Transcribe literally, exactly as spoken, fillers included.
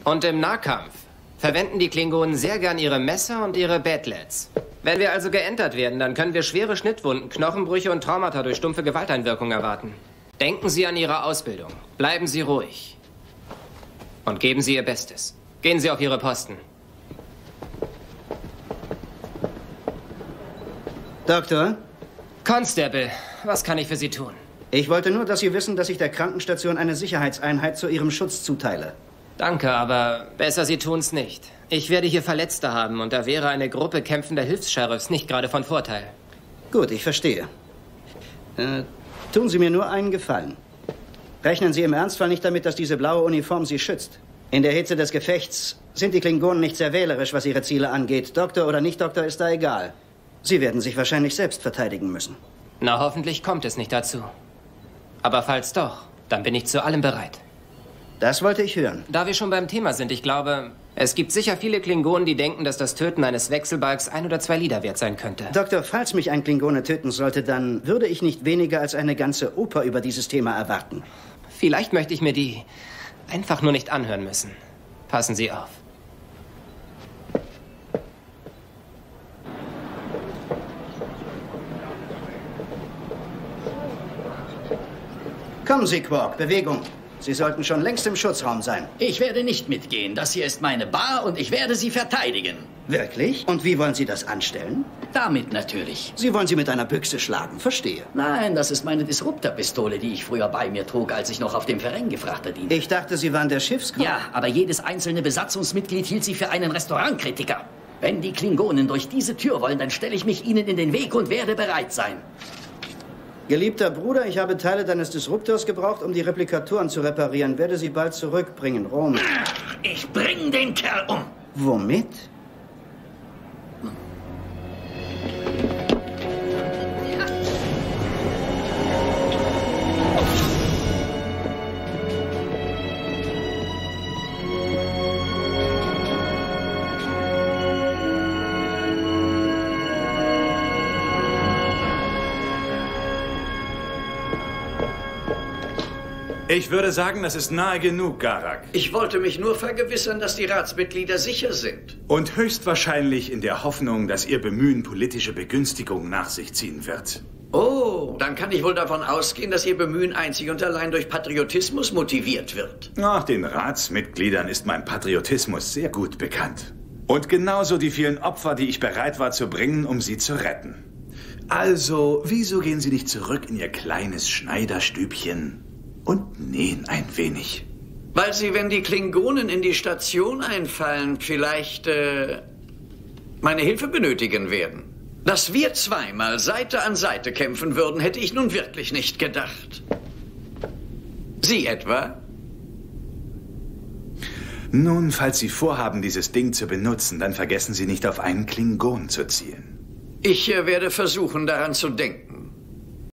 Und im Nahkampf verwenden die Klingonen sehr gern ihre Messer und ihre Badlets. Wenn wir also geentert werden, dann können wir schwere Schnittwunden, Knochenbrüche und Traumata durch stumpfe Gewalteinwirkung erwarten. Denken Sie an Ihre Ausbildung. Bleiben Sie ruhig. Und geben Sie Ihr Bestes. Gehen Sie auf Ihre Posten. Doktor? Constable, was kann ich für Sie tun? Ich wollte nur, dass Sie wissen, dass ich der Krankenstation eine Sicherheitseinheit zu Ihrem Schutz zuteile. Danke, aber besser Sie tun's nicht. Ich werde hier Verletzte haben und da wäre eine Gruppe kämpfender Hilfs-Sheriffs nicht gerade von Vorteil. Gut, ich verstehe. Äh, tun Sie mir nur einen Gefallen. Rechnen Sie im Ernstfall nicht damit, dass diese blaue Uniform Sie schützt. In der Hitze des Gefechts sind die Klingonen nicht sehr wählerisch, was ihre Ziele angeht. Doktor oder nicht Doktor ist da egal. Sie werden sich wahrscheinlich selbst verteidigen müssen. Na, hoffentlich kommt es nicht dazu. Aber falls doch, dann bin ich zu allem bereit. Das wollte ich hören. Da wir schon beim Thema sind, ich glaube, es gibt sicher viele Klingonen, die denken, dass das Töten eines Wechselbalgs ein oder zwei Lieder wert sein könnte. Doktor, falls mich ein Klingone töten sollte, dann würde ich nicht weniger als eine ganze Oper über dieses Thema erwarten. Vielleicht möchte ich mir die einfach nur nicht anhören müssen. Passen Sie auf. Kommen Sie, Quark, Bewegung. Sie sollten schon längst im Schutzraum sein. Ich werde nicht mitgehen. Das hier ist meine Bar und ich werde sie verteidigen. Wirklich? Und wie wollen Sie das anstellen? Damit natürlich. Sie wollen sie mit einer Büchse schlagen, verstehe. Nein, das ist meine Disruptor-Pistole, die ich früher bei mir trug, als ich noch auf dem Ferengi-Frachter diente. Ich dachte, Sie waren der Schiffskoch. Ja, aber jedes einzelne Besatzungsmitglied hielt sie für einen Restaurantkritiker. Wenn die Klingonen durch diese Tür wollen, dann stelle ich mich ihnen in den Weg und werde bereit sein. Geliebter Bruder, ich habe Teile deines Disruptors gebraucht, um die Replikatoren zu reparieren. Werde sie bald zurückbringen, Rom. Ich bring den Kerl um. Womit? Ich würde sagen, das ist nahe genug, Garak. Ich wollte mich nur vergewissern, dass die Ratsmitglieder sicher sind. Und höchstwahrscheinlich in der Hoffnung, dass Ihr Bemühen politische Begünstigung nach sich ziehen wird. Oh, dann kann ich wohl davon ausgehen, dass Ihr Bemühen einzig und allein durch Patriotismus motiviert wird. Ach, den Ratsmitgliedern ist mein Patriotismus sehr gut bekannt. Und genauso die vielen Opfer, die ich bereit war zu bringen, um sie zu retten. Also, wieso gehen Sie nicht zurück in Ihr kleines Schneiderstübchen und nähen ein wenig? Weil Sie, wenn die Klingonen in die Station einfallen, vielleicht äh, meine Hilfe benötigen werden. Dass wir zweimal Seite an Seite kämpfen würden, hätte ich nun wirklich nicht gedacht. Sie etwa? Nun, falls Sie vorhaben, dieses Ding zu benutzen, dann vergessen Sie nicht, auf einen Klingon zu zielen. Ich äh, werde versuchen, daran zu denken.